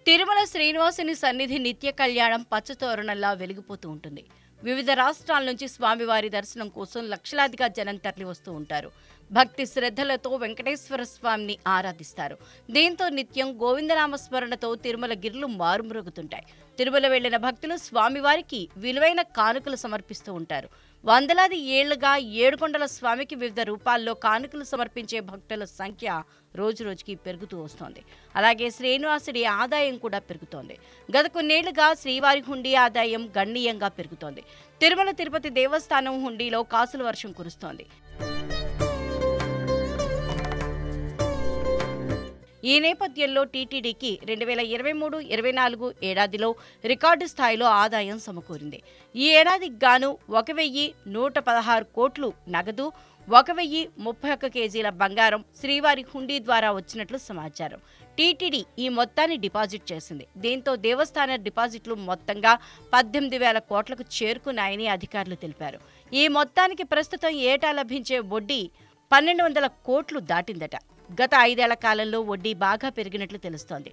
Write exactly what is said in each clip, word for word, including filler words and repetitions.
తిరుమల శ్రీనివాసుని సన్నిధి నిత్య కళ్యాణం పచ్చతోరణంలా వెలిగిపోతూ ఉంటుంది. వివిధ రాష్ట్రాల నుంచి స్వామివారి దర్శనం కోసం లక్షలాదిగా జనం తరలి వస్తూ ఉంటారు. భక్తి శ్రద్ధలతో వెంకటేశ్వర స్వామిని ఆరాధిస్తారు. దీంతో నిత్యం గోవిందనామ స్మరణతో తిరుమల గిరులు మారుమ్రోగుతుంటాయి. తిరుమల వెళ్లిన భక్తులు స్వామివారికి విలువైన కానుకలు సమర్పిస్తూ ఉంటారు. వందలాది ఏళ్లుగా ఏడుకొండల స్వామికి వివిధ రూపాల్లో కానుకలు సమర్పించే భక్తుల సంఖ్య రోజు రోజుకి పెరుగుతూ వస్తోంది. అలాగే శ్రీనివాసుడి ఆదాయం కూడా పెరుగుతోంది. గత కొన్నేళ్లుగా శ్రీవారి హుండీ ఆదాయం గణనీయంగా పెరుగుతోంది. తిరుమల తిరుపతి దేవస్థానం హుండీలో కాసుల వర్షం కురుస్తోంది. ఈ నేపథ్యంలో టీటీడీకి రెండు వేల ఇరవై మూడు ఇరవై నాలుగు ఏడాదిలో రికార్డు స్థాయిలో ఆదాయం సమకూరింది. ఈ ఏడాదికి గాను ఒక వెయ్యి నూట పదహారు కోట్లు నగదు, ఒక వెయ్యి ముప్పై ఒక్క కేజీల బంగారం శ్రీవారి హుండీ ద్వారా వచ్చినట్లు సమాచారం. టీటీడీ ఈ మొత్తాన్ని డిపాజిట్ చేసింది. దీంతో దేవస్థాన డిపాజిట్లు మొత్తంగా పద్దెనిమిది వేల కోట్లకు చేరుకున్నాయని అధికారులు తెలిపారు. ఈ మొత్తానికి ప్రస్తుతం ఏటా లభించే వడ్డీ పన్నెండు వందల కోట్లు దాటిందట. గత ఐదేళ్ల కాలంలో వడ్డీ బాగా పెరిగినట్లు తెలుస్తోంది.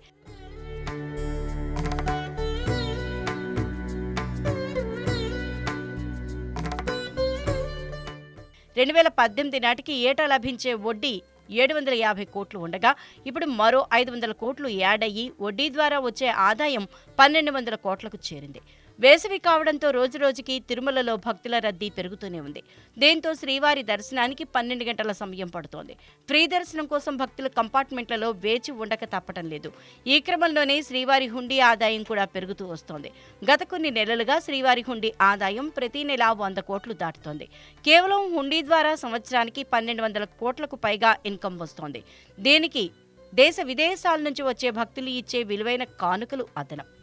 రెండు వేల పద్దెనిమిది నాటికి ఏటా లభించే వడ్డీ ఏడు వందల యాభై కోట్లు ఉండగా ఇప్పుడు మరో ఐదు వందల కోట్లు యాడ్ అయ్యి వడ్డీ ద్వారా వచ్చే ఆదాయం పన్నెండు వందల కోట్లకు చేరింది. వేసవి కావడంతో రోజురోజుకి తిరుమలలో భక్తుల రద్దీ పెరుగుతూనే ఉంది. దీంతో శ్రీవారి దర్శనానికి పన్నెండు గంటల సమయం పడుతోంది. ఫ్రీ దర్శనం కోసం భక్తులు కంపార్ట్మెంట్లలో వేచి ఉండక తప్పటం లేదు. ఈ క్రమంలోనే శ్రీవారి హుండీ ఆదాయం కూడా పెరుగుతూ వస్తోంది. గత కొన్ని నెలలుగా శ్రీవారి హుండీ ఆదాయం ప్రతి నెలా వంద కోట్లు దాటుతోంది. కేవలం హుండీ ద్వారా సంవత్సరానికి పన్నెండు వందల కోట్లకు పైగా ఇన్కమ్ వస్తోంది. దీనికి దేశ విదేశాల నుంచి వచ్చే భక్తులు ఇచ్చే విలువైన కానుకలు అదనం.